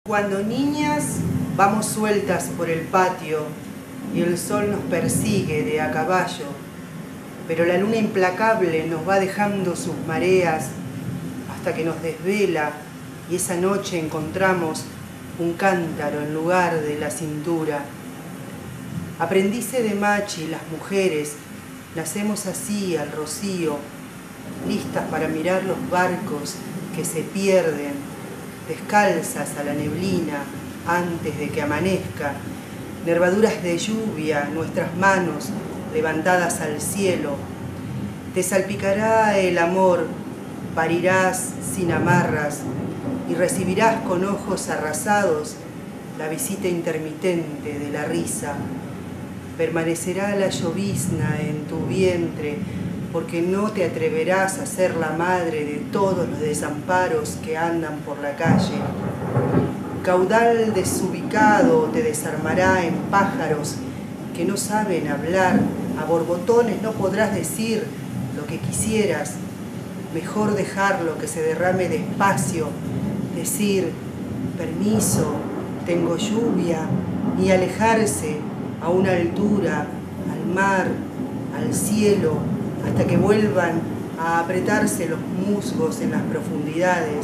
Cuando niñas vamos sueltas por el patio y el sol nos persigue de a caballo, pero la luna implacable nos va dejando sus mareas hasta que nos desvela y esa noche encontramos un cántaro en lugar de la cintura. Aprendice de machi, las mujeres, nacemos así al rocío, listas para mirar los barcos que se pierden, descalzas a la neblina antes de que amanezca, nervaduras de lluvia, nuestras manos levantadas al cielo. Te salpicará el amor, parirás sin amarras y recibirás con ojos arrasados la visita intermitente de la risa. Permanecerá la llovizna en tu vientre porque no te atreverás a ser la madre de todos los desamparos que andan por la calle. Caudal desubicado te desarmará en pájaros que no saben hablar, a borbotones no podrás decir lo que quisieras, mejor dejarlo que se derrame despacio, decir, permiso, tengo lluvia, y alejarse a una altura, al mar, al cielo, hasta que vuelvan a apretarse los musgos en las profundidades.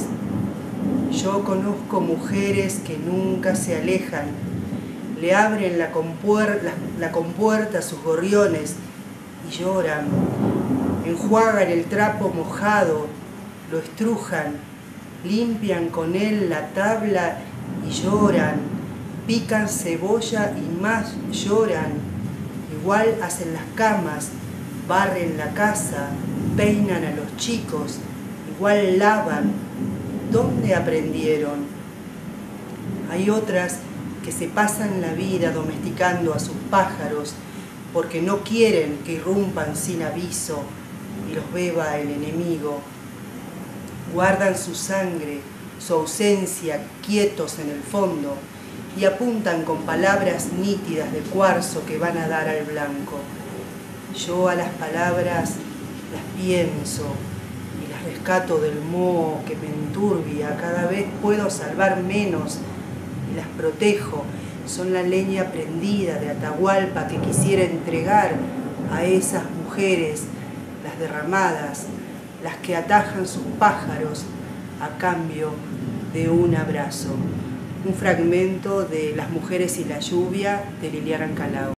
Yo conozco mujeres que nunca se alejan, le abren la compuerta a sus gorriones y lloran, enjuagan el trapo mojado, lo estrujan, limpian con él la tabla y lloran, pican cebolla y más lloran, igual hacen las camas, barren la casa, peinan a los chicos, igual lavan. ¿Dónde aprendieron? Hay otras que se pasan la vida domesticando a sus pájaros porque no quieren que irrumpan sin aviso y los beba el enemigo. Guardan su sangre, su ausencia, quietos en el fondo y apuntan con palabras nítidas de cuarzo que van a dar al blanco. Yo a las palabras las pienso y las rescato del moho que me enturbia, cada vez puedo salvar menos y las protejo, son la leña prendida de Atahualpa que quisiera entregar a esas mujeres, las derramadas, las que atajan sus pájaros a cambio de un abrazo. Un fragmento de Las mujeres y la lluvia de Liliana Ancalao.